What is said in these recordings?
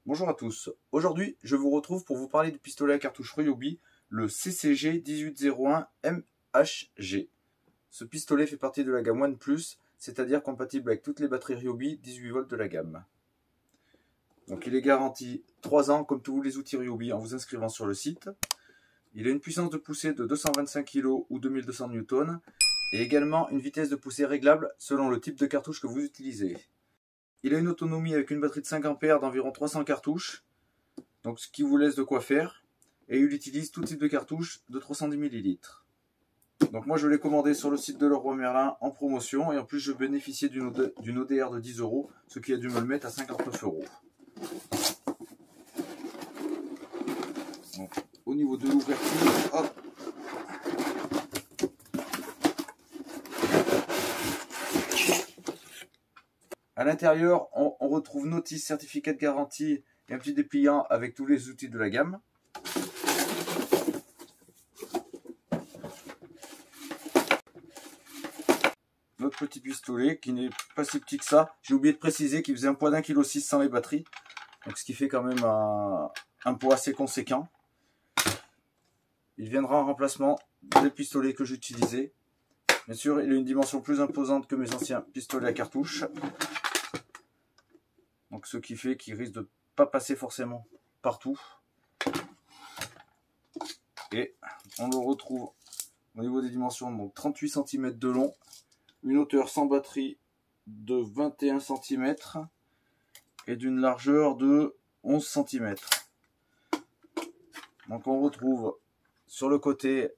Bonjour à tous, aujourd'hui je vous retrouve pour vous parler du pistolet à cartouche Ryobi, le CCG 1801 MHG. Ce pistolet fait partie de la gamme One Plus, c'est-à-dire compatible avec toutes les batteries Ryobi 18 volts de la gamme. Donc il est garanti 3 ans comme tous les outils Ryobi en vous inscrivant sur le site. Il a une puissance de poussée de 225 kg ou 2200 Newton et également une vitesse de poussée réglable selon le type de cartouche que vous utilisez. Il a une autonomie avec une batterie de 5 A d'environ 300 cartouches, donc ce qui vous laisse de quoi faire. Et il utilise tout type de cartouches de 310 ml. Donc moi je l'ai commandé sur le site de Leroy Merlin en promotion et en plus je bénéficiais d'une ODR de 10 €, ce qui a dû me le mettre à 59 €. Donc, au niveau de l'ouverture, hop. À l'intérieur, on retrouve notice, certificat de garantie et un petit dépliant avec tous les outils de la gamme. Notre petit pistolet qui n'est pas si petit que ça. J'ai oublié de préciser qu'il faisait un poids d'1,6 kg sans les batteries. Donc ce qui fait quand même un poids assez conséquent. Il viendra en remplacement des pistolets que j'utilisais. Bien sûr, il a une dimension plus imposante que mes anciens pistolets à cartouche. Donc ce qui fait qu'il risque de ne pas passer forcément partout. Et on le retrouve au niveau des dimensions, donc 38 cm de long, une hauteur sans batterie de 21 cm et d'une largeur de 11 cm. Donc on retrouve sur le côté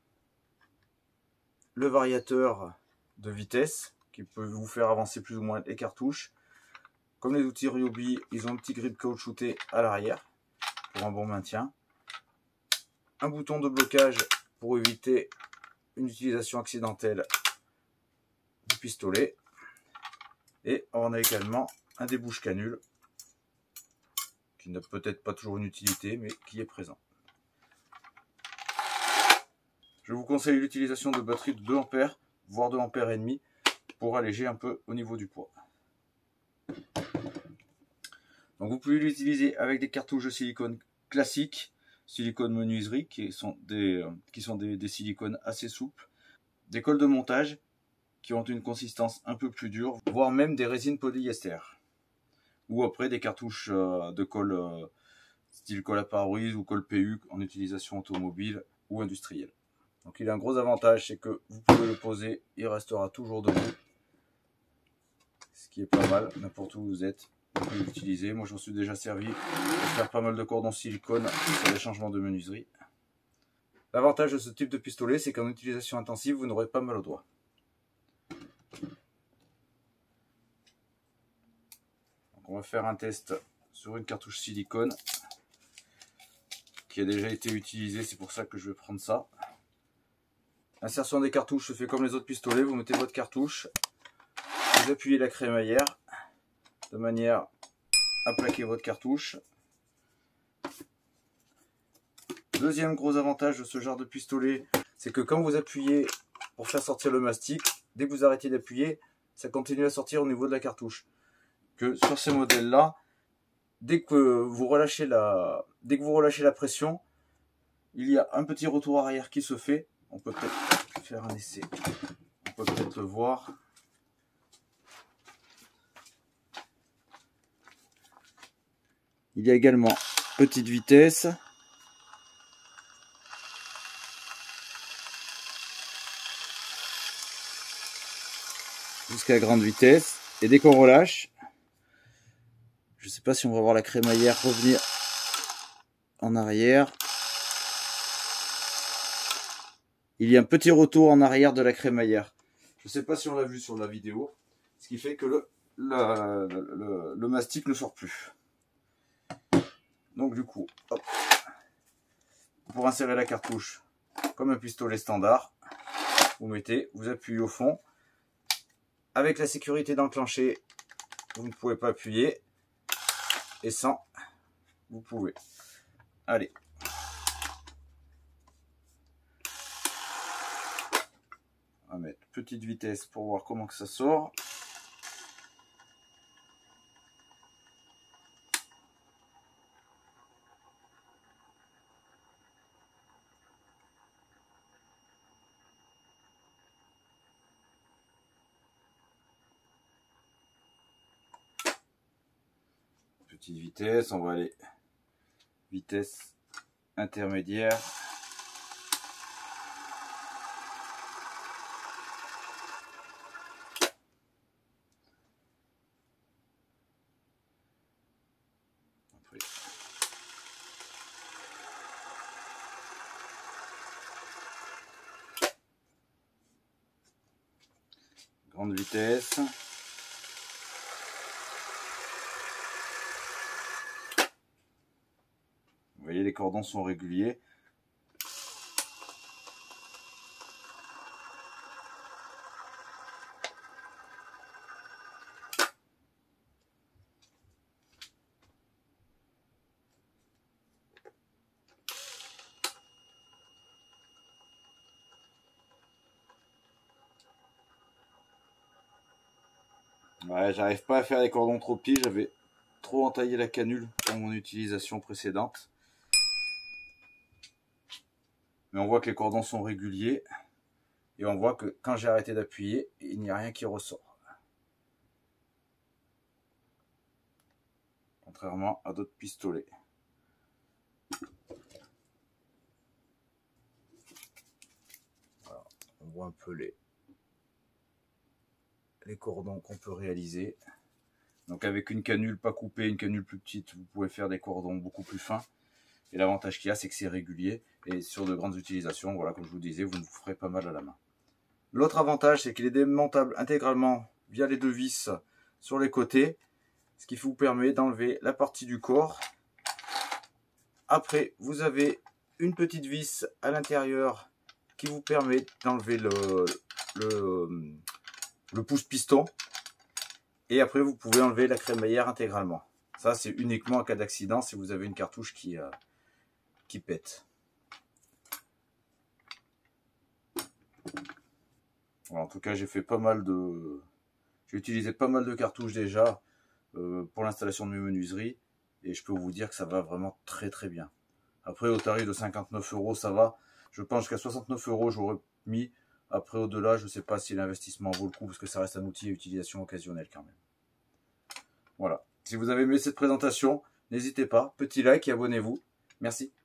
le variateur de vitesse qui peut vous faire avancer plus ou moins les cartouches. Comme les outils Ryobi, ils ont un petit grip caoutchouté à l'arrière pour un bon maintien. Un bouton de blocage pour éviter une utilisation accidentelle du pistolet. Et on a également un débouche-canule qui n'a peut-être pas toujours une utilité, mais qui est présent. Je vous conseille l'utilisation de batteries de 2 A, voire 2 ampères et demi, pour alléger un peu au niveau du poids. Donc vous pouvez l'utiliser avec des cartouches de silicone classiques, silicone menuiserie, qui sont des silicones assez souples, des colles de montage qui ont une consistance un peu plus dure, voire même des résines polyester. Ou après des cartouches de colle style colle à pare-brise ou colle PU en utilisation automobile ou industrielle. Donc il a un gros avantage, c'est que vous pouvez le poser, il restera toujours debout. Ce qui est pas mal, n'importe où vous êtes, vous pouvez l'utiliser. Moi j'en suis déjà servi pour faire pas mal de cordons silicone sur les changements de menuiserie. L'avantage de ce type de pistolet, c'est qu'en utilisation intensive, vous n'aurez pas mal aux doigts. Donc on va faire un test sur une cartouche silicone qui a déjà été utilisée, c'est pour ça que je vais prendre ça. L'insertion des cartouches se fait comme les autres pistolets, vous mettez votre cartouche, vous appuyez la crémaillère de manière à plaquer votre cartouche. Deuxième gros avantage de ce genre de pistolet, c'est que quand vous appuyez pour faire sortir le mastic, dès que vous arrêtez d'appuyer, ça continue à sortir au niveau de la cartouche. Que sur ces modèles-là, dès que vous relâchez la pression, il y a un petit retour arrière qui se fait. On peut peut-être faire un essai. On peut peut-être le voir. Il y a également petite vitesse. Jusqu'à grande vitesse. Et dès qu'on relâche, je ne sais pas si on va voir la crémaillère revenir en arrière. Il y a un petit retour en arrière de la crémaillère. Je ne sais pas si on l'a vu sur la vidéo. Ce qui fait que le mastic ne sort plus. Donc du coup, hop, pour insérer la cartouche comme un pistolet standard, vous appuyez au fond. Avec la sécurité d'enclencher, vous ne pouvez pas appuyer. Et sans, vous pouvez. Allez. On va mettre petite vitesse pour voir comment que ça sort. Petite vitesse, on va aller vitesse intermédiaire. Après. Grande vitesse. Vous voyez, les cordons sont réguliers. Ouais, j'arrive pas à faire les cordons trop petits, j'avais trop entaillé la canule dans mon utilisation précédente. Mais on voit que les cordons sont réguliers et on voit que quand j'ai arrêté d'appuyer, il n'y a rien qui ressort. Contrairement à d'autres pistolets. Voilà, on voit un peu les cordons qu'on peut réaliser. Donc avec une canule pas coupée, une canule plus petite, vous pouvez faire des cordons beaucoup plus fins. Et l'avantage qu'il y a, c'est que c'est régulier. Et sur de grandes utilisations, voilà, comme je vous disais, vous ne vous ferez pas mal à la main. L'autre avantage, c'est qu'il est démontable intégralement via les deux vis sur les côtés. Ce qui vous permet d'enlever la partie du corps. Après, vous avez une petite vis à l'intérieur qui vous permet d'enlever le pouce-piston. Et après, vous pouvez enlever la crémaillère intégralement. Ça, c'est uniquement en cas d'accident si vous avez une cartouche qui pète. Voilà, en tout cas, j'ai utilisé pas mal de cartouches déjà pour l'installation de mes menuiseries. Et je peux vous dire que ça va vraiment très très bien. Après, au tarif de 59 €, ça va. Je pense qu'à 69 € j'aurais mis. Après, au-delà, je ne sais pas si l'investissement vaut le coup, parce que ça reste un outil à utilisation occasionnelle quand même. Voilà. Si vous avez aimé cette présentation, n'hésitez pas. Petit like et abonnez-vous. Merci.